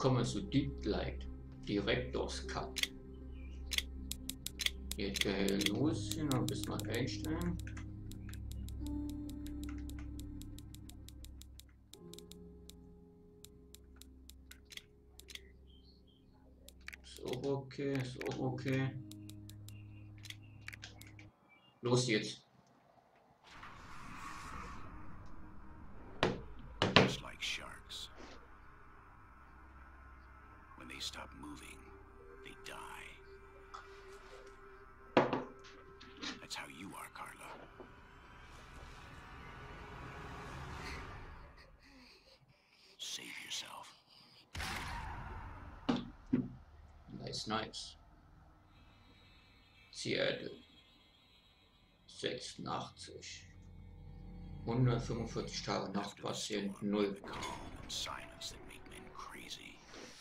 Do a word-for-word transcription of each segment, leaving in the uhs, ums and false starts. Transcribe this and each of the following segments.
Willkommen zu Deep Light Director's Cut. Jetzt gehen wir los, hier noch ein bisschen was einstellen. So okay, so okay. Los jetzt. Just like sharks. When they stop moving, they die. That's how you are, Carla. Save yourself. Nice, nice. Seattle. sechsundachtzig. hundertfünfundvierzig Tage nach Patient null. Silence that make men crazy.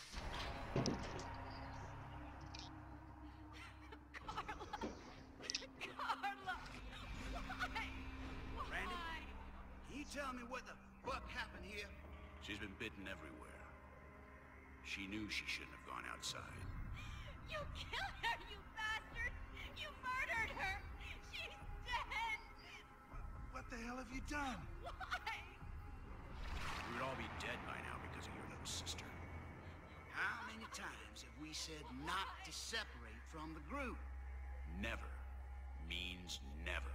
Randy, can you tell me what the fuck happened here? She's been bitten everywhere. She knew she shouldn't have gone outside. You killed her, you bastard! You murdered her! She's dead! What the hell have you done? Why? We would all be dead by now because of your little sister. How many times have we said not to separate from the group? Never means never.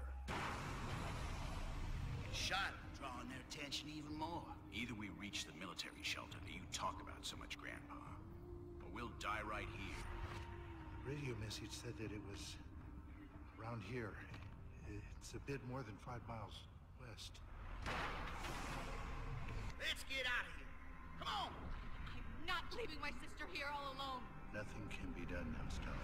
Shot drawing their attention even more. Either we reach the military shelter that you talk about so much, Grandpa, or we'll die right here. Radio message said that it was around here. It's a bit more than five miles west. Let's get out of here. Come on! I'm not leaving my sister here all alone. Nothing can be done now, Stella.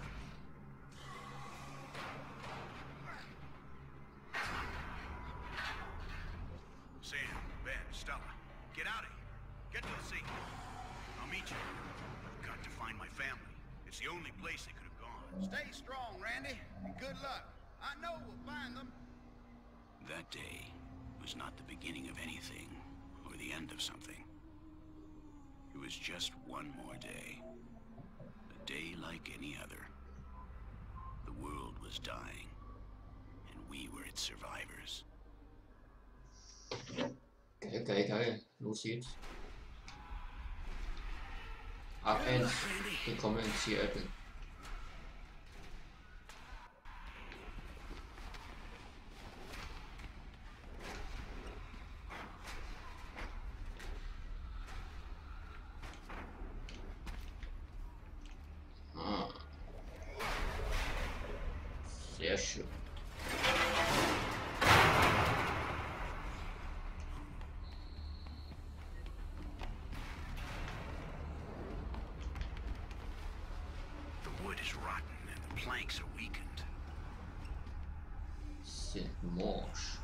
Sam, Ben, Stella, get out of here. Get to the sea. I'll meet you. I've got to find my family. It's the only place they could have gone. Stay strong, Randy, and good luck. I know we'll find them. That day was not the beginning of anything, or the end of something. It was just one more day. A day like any other. The world was dying, and we were its survivors. Geil, geil, geil. Los geht's. A eins. Willkommen in Seattle. Ah. Sehr schön. The wood is rotten and the planks are weakened. Sind morsch.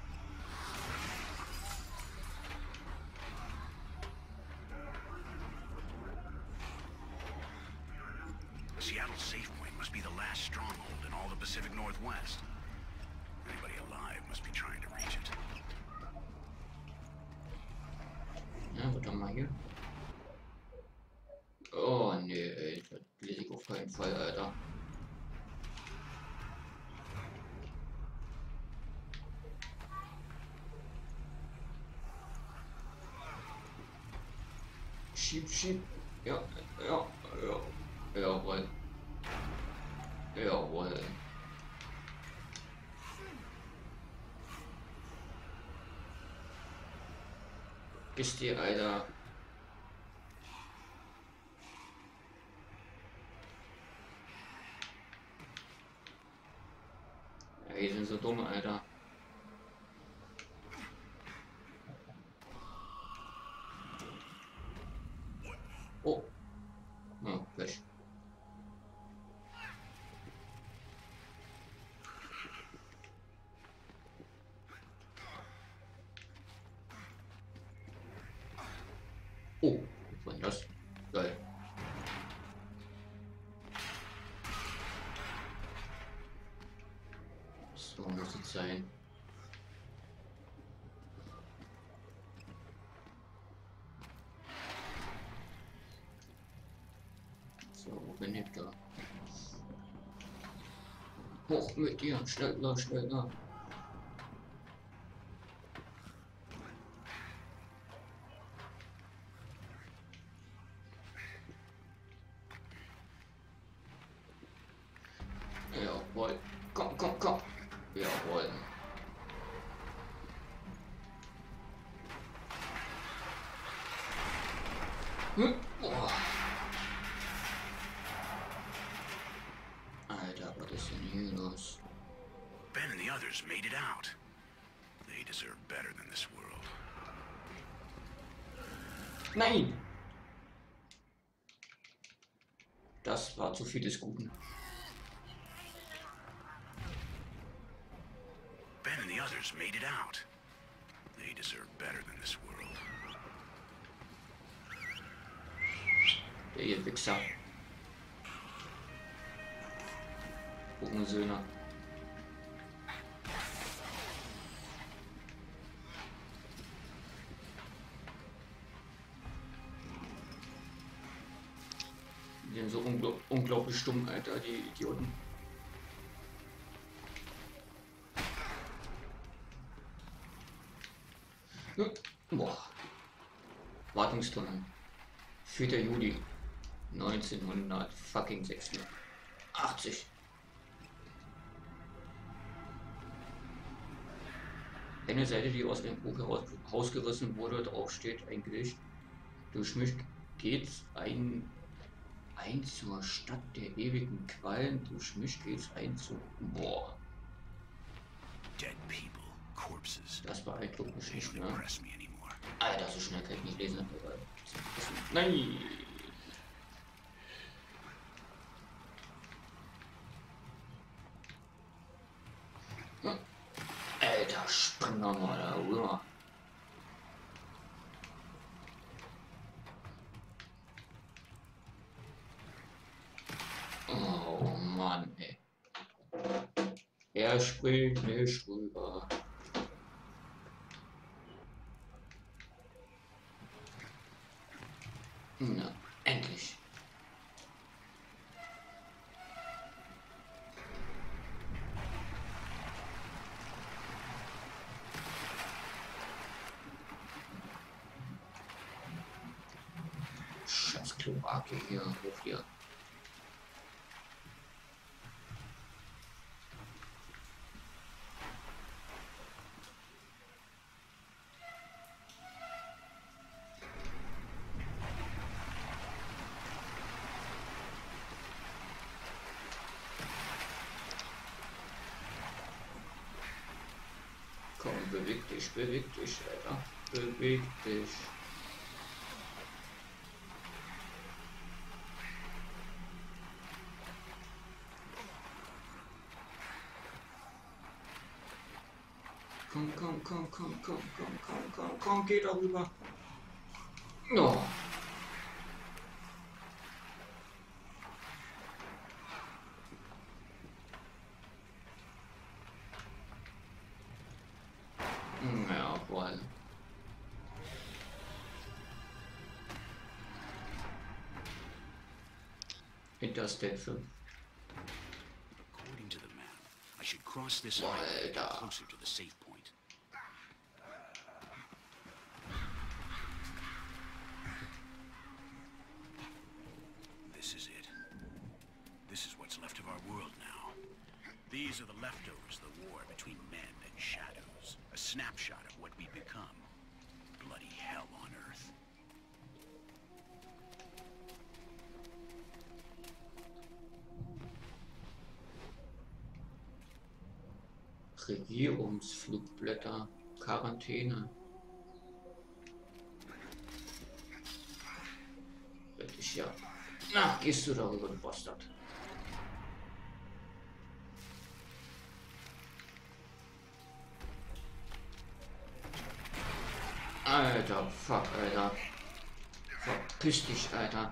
Seattle's safe point must be the last stronghold in all the Pacific Northwest. Anybody alive must be trying to reach it. Ja, warte mal hier. Oh nee, ey, das lese ich auf keinen Fall, Alter. Schieb, schieb. Ja, ja, ja. Jawohl. Jawohl. Bist die, Alter. Ja, die sind so dumm, Alter. Oh. Oh, Pech. Oh, was war denn das? Geil. So muss es sein. Benedikter. Hoch mit dir, schneller, schneller. Jawohl. Komm, komm, komm. Jawohl. Hm? Boah. Alter, was ist denn hier los? Ben and the others made it out. They deserve better than this world. Nein! Das war zu viel des Guten. Ben and the others made it out. They deserve better than this world. Der ihr Wichser. Hurensöhne. Die sind so ungl unglaublich stumm, Alter, die Idioten. Hm. Boah. Wartungstunnel. vierter Juli neunzehnhundertsechsundachtzig. Eine Seite, die aus dem Buch heraus rausgerissen wurde, drauf steht ein Gedicht. Durch mich geht's ein, ein zur Stadt der ewigen Qualen. Durch mich geht's ein zu... Boah. Dead people, corpses. Das beeindruckt mich They nicht don't mehr. impress me anymore. Alter, so schnell kann ich nicht lesen. Nein! Alter, spring doch mal da rüber. Oh Mann, ey. Er springt nicht rüber. Na, endlich. Scheiß Kloake hier, hoch hier. Komm, beweg dich, beweg dich, Alter. Beweg dich. Komm, komm, komm, komm, komm, komm, komm, komm, komm, geh darüber. No. Jawohl. Interstate fünf. According to the map, I should cross this Boah, island and get Alter. closer to the safe point. This is it. This is what's left of our world now. These are the leftovers of the war between men and shadows. A snapshot of what we've become. Bloody hell on Earth. Regierungsflugblätter, Quarantäne. Wirklich, ja. Na, gehst du darüber, du Bastard. Alter, fuck, Alter. Verpiss dich, Alter.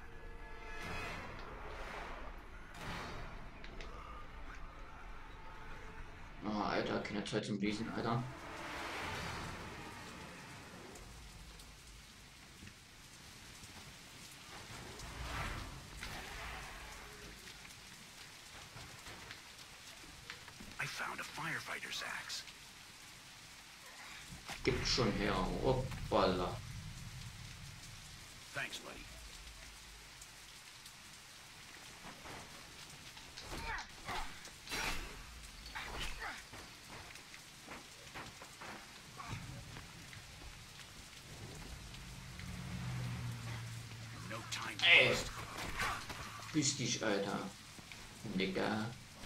Oh, Alter, keine Zeit zum Lesen, Alter. found a firefighter's axe. Gibt schon her. Hoppala. Thanks, buddy. No time to Ey. waste. Küss dich, Alter. Nigga.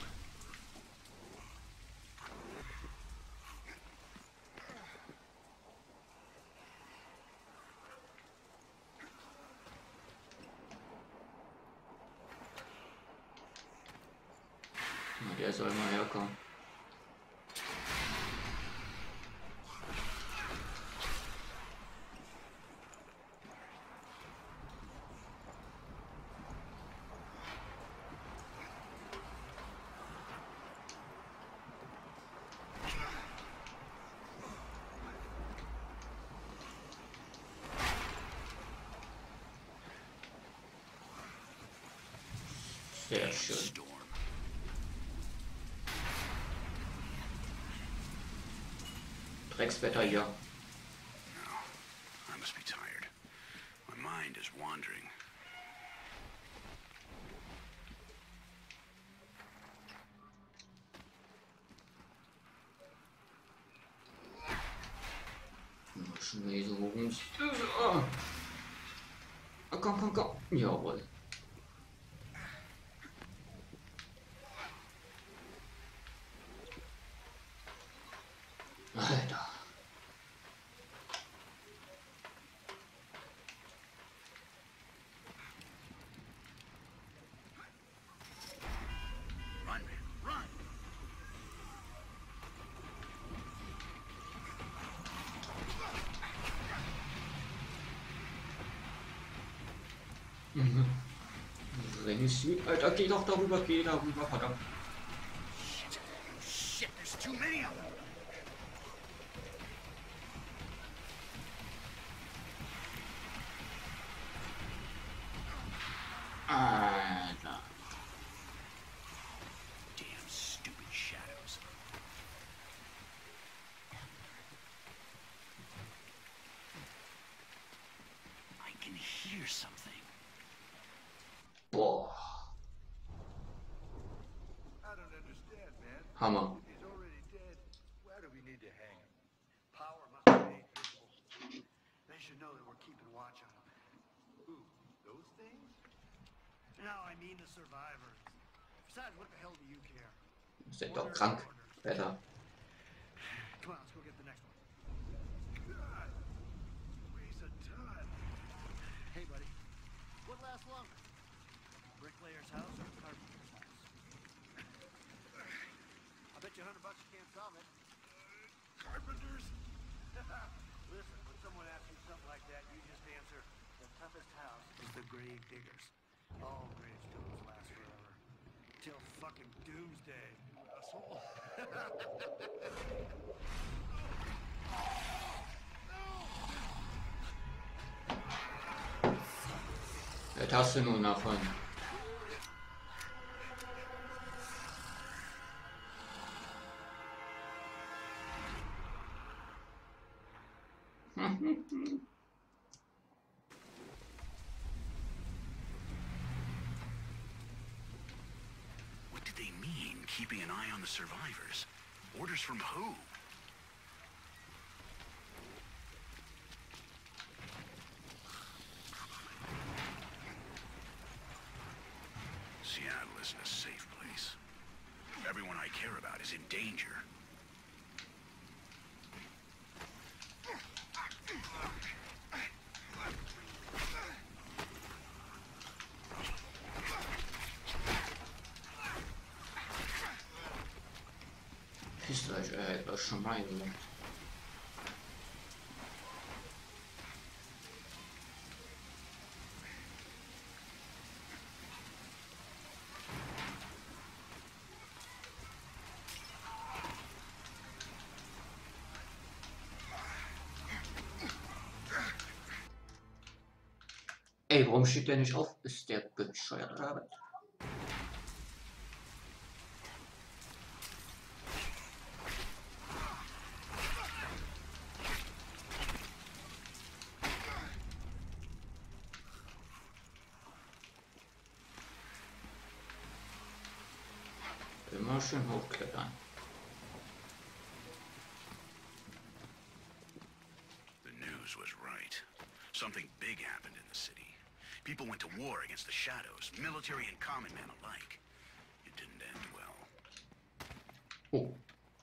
Na, der soll mal herkommen. Sehr schön. Storm. Dreckswetter hier. I must be tired. My mind is wandering. Schnee so rums. Ah, komm, komm, komm. Jawohl. Alter. Run, man, run! Mhm. Renny Süd, Alter, geh doch darüber, geh darüber, verdammt. Shit, shit, there's too many of them. Alter. Damn stupid shadows. I can hear something. Boah. I don't understand, man. Hammer. If he's already dead, why do we need to hang him? Power must be made visible. They should know that we're keeping watch on them. Who? Those things? No, I mean the survivors. Besides, what the hell do you care? Sind doch krank, Alter. Come on, let's go get the next one. God, waste of time. Hey, buddy. What lasts longer? Bricklayer's house or carpenter's house? I bet you a hundred bucks you can't solve it. Carpenters? Listen, when someone asks you something like that, you just answer, the toughest house is the grave diggers. All gravestones last forever. Till fucking doomsday, asshole. Was hast du nun davon? What did they mean, keeping an eye on the survivors? Orders from who? Seattle isn't a safe place. Everyone I care about is in danger. Küsst euch, äh, das schon mal gesagt. Ey, warum steht der nicht auf? Ist der bescheuert oder was? Immer schön hochklettern. The news was right. Something big happened in the city. People went to war against the Shadows, military and common man alike. It didn't end well. Oh.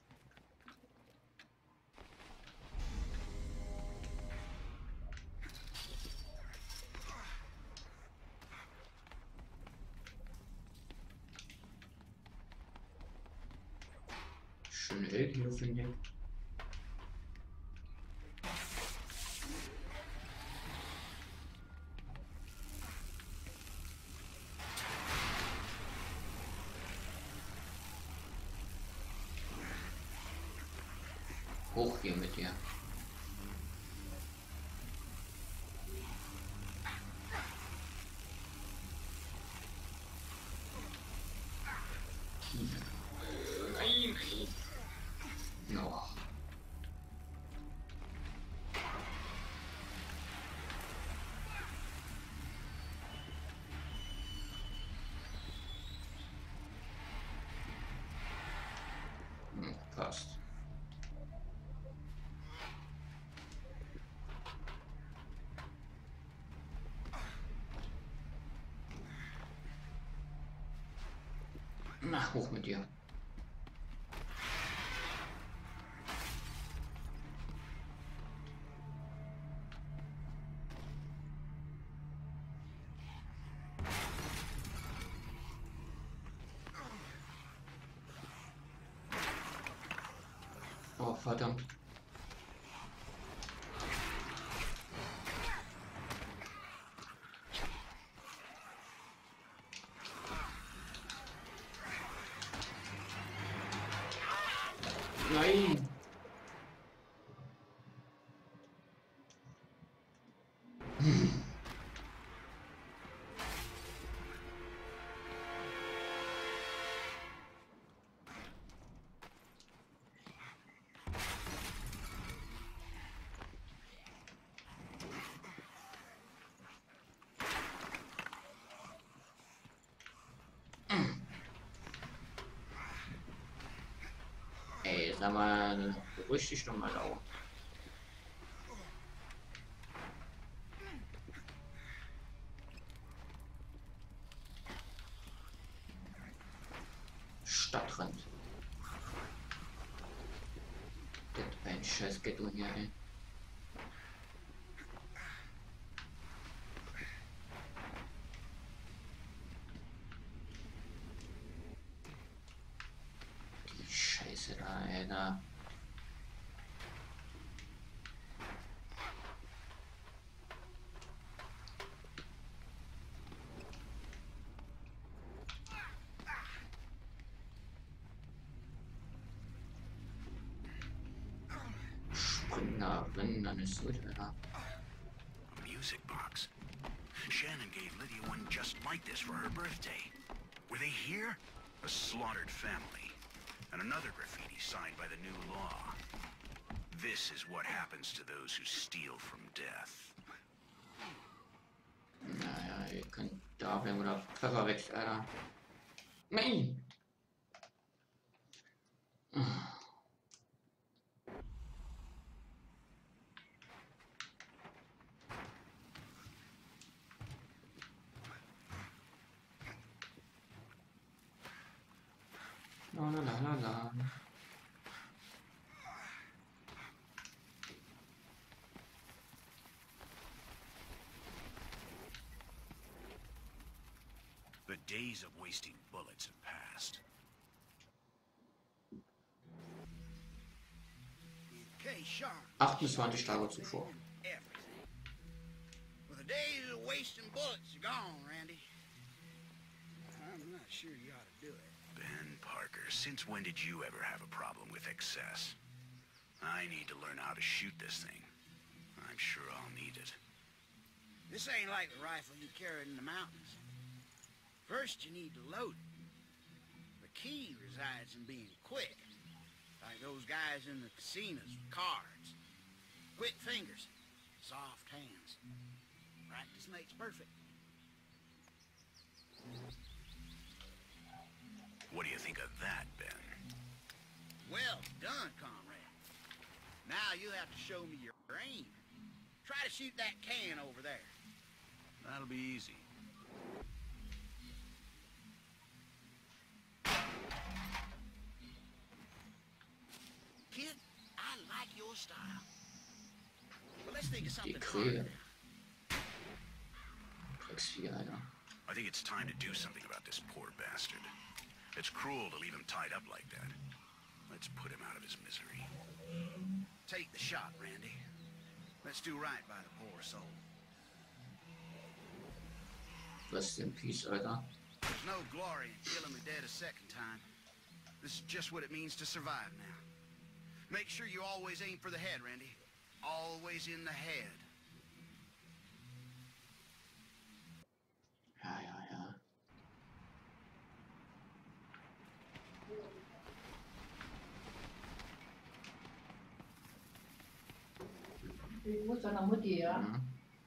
Schön hell hier, finde ich. Hoch hier mit dir. Nein, nein. No. Hm, passt. Na, hoch mit dir. Oh, verdammt. Nein. Hm. Ey, sag mal, beruhig dich doch mal auf. Stadtrand. Das ist ein scheiß Ghetto hier, ey. Die Scheiße da, ey, da. Na, wenn, dann ist gut, Alter. A music box. Shannon gave Lydia one just like this for her birthday. Were they here? A slaughtered family. And another graffiti signed by the new law. This is what happens to those who steal from death. Naja, ihr könnt da bleiben oder Pfeffer weg, Alter. Nein! La la la la la. The days of wasting bullets have passed. Okay, Sean. achtundzwanzig Tage zuvor. Everything. Well, the days of wasting bullets are gone, Randy. I'm not sure you ought to do it. Ben Parker, since when did you ever have a problem with excess? I need to learn how to shoot this thing. I'm sure I'll need it. This ain't like the rifle you carried in the mountains. First, you need to load it. The key resides in being quick. Like those guys in the casinos with cards. Quick fingers, soft hands. Practice makes perfect. What do you think of that, have to show me your aim. Try to shoot that can over there. That'll be easy. Kid, I like your style. Well, let's think of Die something Krähe. harder. Drecksvieh, Alter. I think it's time to do something about this poor bastard. It's cruel to leave him tied up like that. Let's put him out of his misery. Take the shot, Randy. Let's do right by the poor soul. Rest in peace, Alter. There's no glory in killing the dead a second time. This is just what it means to survive now. Make sure you always aim for the head, Randy. Always in the head. Ja, ja, ja. Ich muss seiner Mutti, ja. Mhm.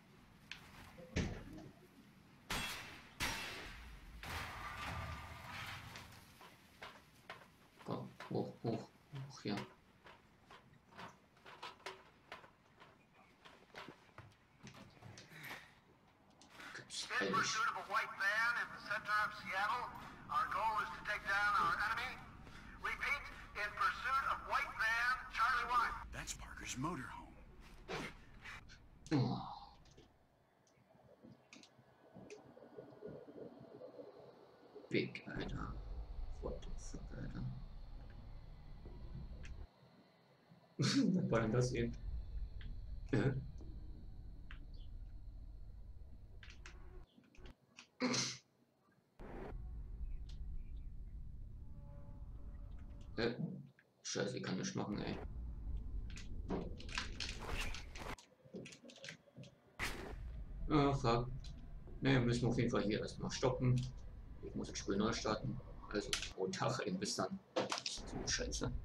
Komm, hoch, hoch, hoch hier. Gibt's In eigentlich. pursuit of a white van in the center of Seattle. Our goal is to take down our enemy. Repeat, in pursuit of white van, Charlie one. That's Parker's motorhome. Oh. Big, Alter. What the fuck, Alter. Was war denn das eben? Äh? Äh? Scheiße, ich kann nicht machen, ey. Ah, fuck. Ne, müssen wir auf jeden Fall hier erstmal stoppen. Ich muss das Spiel neu starten. Also, pro Tag eben bis dann. So Scheiße.